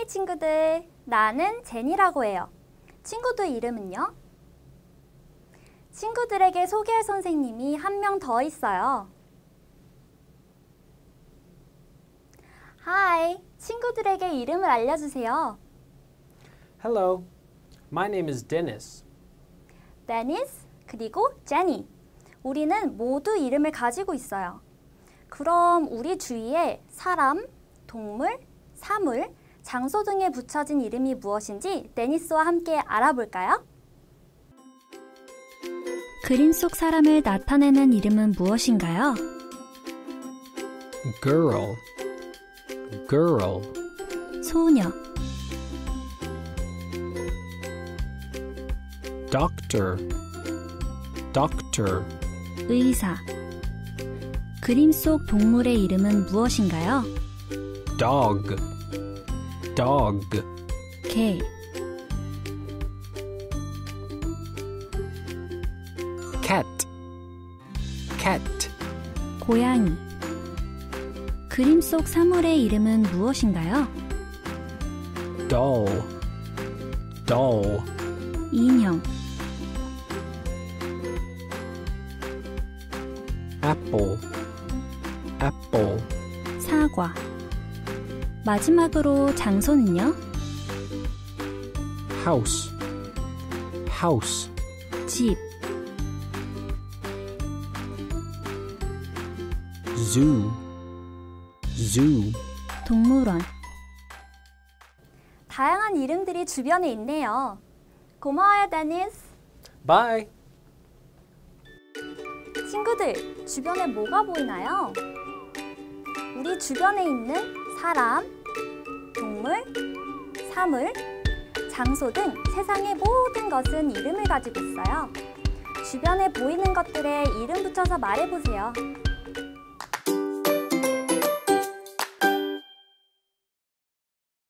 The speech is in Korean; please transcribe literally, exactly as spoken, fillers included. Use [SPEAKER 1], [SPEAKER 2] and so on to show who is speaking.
[SPEAKER 1] 하이 친구들, 나는 제니라고 해요. 친구들 이름은요? 친구들에게 소개할 선생님이 한 명 더 있어요. 하이, 친구들에게 이름을 알려주세요.
[SPEAKER 2] Hello, my name is Dennis.
[SPEAKER 1] 데니스, 그리고 제니. 우리는 모두 이름을 가지고 있어요. 그럼 우리 주위에 사람, 동물, 사물, 장소 등에 붙여진 이름이 무엇인지 데니스와 함께 알아볼까요?
[SPEAKER 3] 그림 속 사람을 나타내는 이름은 무엇인가요?
[SPEAKER 2] Girl, girl.
[SPEAKER 3] 소녀,
[SPEAKER 2] Doctor, doctor.
[SPEAKER 3] 의사. 그림 속 동물의 이름은 무엇인가요?
[SPEAKER 2] Dog, dog.
[SPEAKER 3] 개,
[SPEAKER 2] Cat, cat.
[SPEAKER 3] 고양이. 그림 속 사물의 이름은 무엇인가요?
[SPEAKER 2] Doll, doll.
[SPEAKER 3] 인형,
[SPEAKER 2] Apple, apple.
[SPEAKER 3] 사과. 마지막으로 장소는요?
[SPEAKER 2] House, house.
[SPEAKER 3] 집,
[SPEAKER 2] Zoo, zoo.
[SPEAKER 3] 동물원.
[SPEAKER 1] 다양한 이름들이 주변에 있네요. 고마워요, 데니스.
[SPEAKER 2] Bye.
[SPEAKER 1] 친구들, 주변에 뭐가 보이나요? 우리 주변에 있는 사람, 동물, 사물, 장소 등 세상의 모든 것은 이름을 가지고 있어요. 주변에 보이는 것들에 이름 붙여서 말해보세요.